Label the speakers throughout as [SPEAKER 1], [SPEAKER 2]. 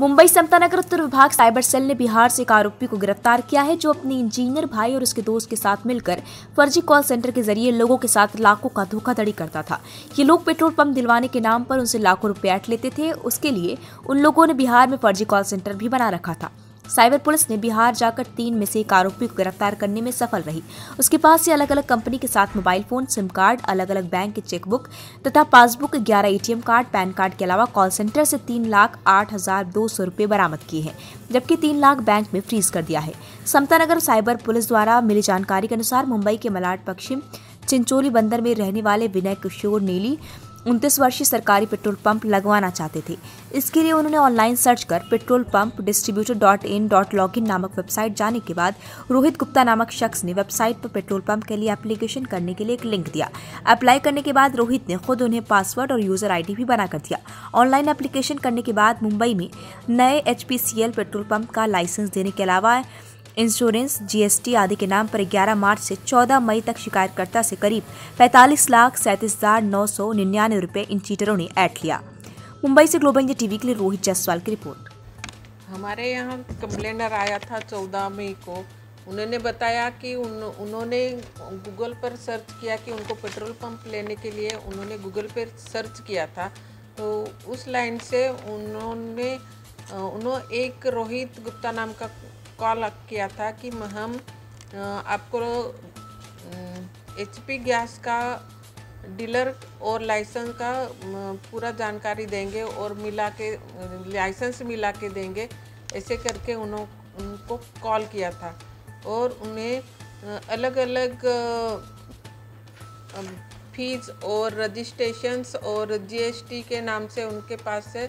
[SPEAKER 1] मुंबई समतानगर उत्तर विभाग cyber cell ने बिहार से एक आरोपी को गिरफ्तार किया है, जो अपने इंजीनियर भाई और उसके दोस्त के साथ मिलकर फर्जी कॉल सेंटर के जरिए लोगों के साथ लाखों का धोखाधड़ी करता था। ये लोग पेट्रोल पंप दिलवाने के नाम पर उनसे लाखों रुपए ऐंठ लेते थे। उसके लिए उन लोगों ने बिहार में फर्जी कॉल सेंटर भी बना रखा था। साइबर पुलिस ने बिहार जाकर 3 में से एक आरोपी को गिरफ्तार करने में सफल रही। उसके पास से अलग अलग कंपनी के साथ मोबाइल फोन, सिम कार्ड, अलग अलग बैंक के चेकबुक तथा passbook, 11 ATM card, PAN card के अलावा कॉल सेंटर से 3,08,200 रुपए बरामद किए हैं, जबकि 3 लाख बैंक में फ्रीज कर दिया है। समतानगर साइबर पुलिस द्वारा मिली जानकारी के अनुसार मुंबई के मलाड पश्चिम चिंचोली बंदर में रहने वाले विनय किशोर नेली 29 वर्षीय सरकारी पेट्रोल पंप लगवाना चाहते थे। इसके लिए उन्होंने ऑनलाइन सर्च कर पेट्रोल पंप distributor.in.login नामक वेबसाइट जाने के बाद रोहित गुप्ता नामक शख्स ने वेबसाइट पर पेट्रोल पंप के लिए एप्लीकेशन करने के लिए एक लिंक दिया। अप्लाई करने के बाद रोहित ने खुद उन्हें पासवर्ड और यूजर आईडी भी बना कर दिया। ऑनलाइन एप्लीकेशन करने के बाद मुंबई में नए HPCL पेट्रोल पंप का लाइसेंस देने के अलावा इंश्योरेंस, GST आदि के नाम पर 11 मार्च से 14 मई तक शिकायतकर्ता से करीब 45,37,999 रुपए इन चीटरों ने ऐंठ लिया। मुंबई से ग्लोबल इंडिया टीवी के लिए रोहित जायसवाल की रिपोर्ट।
[SPEAKER 2] हमारे यहाँ कंप्लेनर आया था 14 मई को। उन्होंने बताया कि उन्होंने गूगल पर सर्च किया कि उनको पेट्रोल पंप लेने के लिए उन्होंने गूगल पर सर्च किया था। तो उस लाइन से उन्होंने एक रोहित गुप्ता नाम का कॉल किया था कि हम आपको HP गैस का डीलर और लाइसेंस का पूरा जानकारी देंगे और लाइसेंस मिला के देंगे, ऐसे करके उनको कॉल किया था। और उन्हें अलग अलग फीस और रजिस्ट्रेशंस और GST के नाम से उनके पास से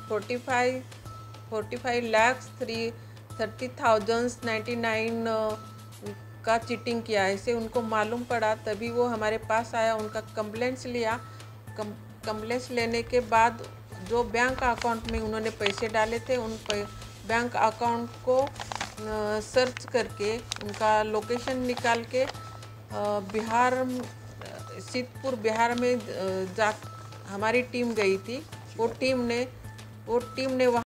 [SPEAKER 2] 45,30,99 का चीटिंग किया। ऐसे उनको मालूम पड़ा, तभी वो हमारे पास आया, उनका कंप्लेंट्स लिया। कंप्लेंट्स लेने के बाद जो बैंक अकाउंट में उन्होंने पैसे डाले थे, उन बैंक अकाउंट को सर्च करके उनका लोकेशन निकाल के सिद्धपुर बिहार में हमारी टीम गई थी। वो टीम ने